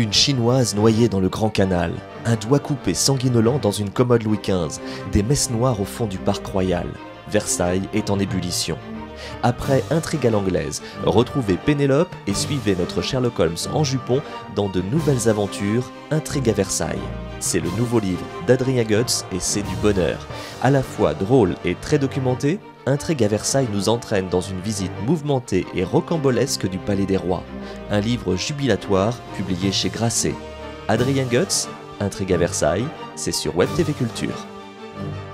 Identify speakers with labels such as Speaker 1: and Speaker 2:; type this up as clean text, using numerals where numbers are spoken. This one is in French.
Speaker 1: Une Chinoise noyée dans le Grand Canal, un doigt coupé sanguinolent dans une commode Louis XV, des messes noires au fond du parc royal. Versailles est en ébullition. Après Intrigue à l'anglaise, retrouvez Pénélope et suivez notre Sherlock Holmes en jupon dans de nouvelles aventures, Intrigue à Versailles. C'est le nouveau livre d'Adrien Goetz et c'est du bonheur. À la fois drôle et très documenté, Intrigue à Versailles nous entraîne dans une visite mouvementée et rocambolesque du Palais des Rois. Un livre jubilatoire publié chez Grasset. Adrien Goetz, Intrigue à Versailles, c'est sur Web TV Culture.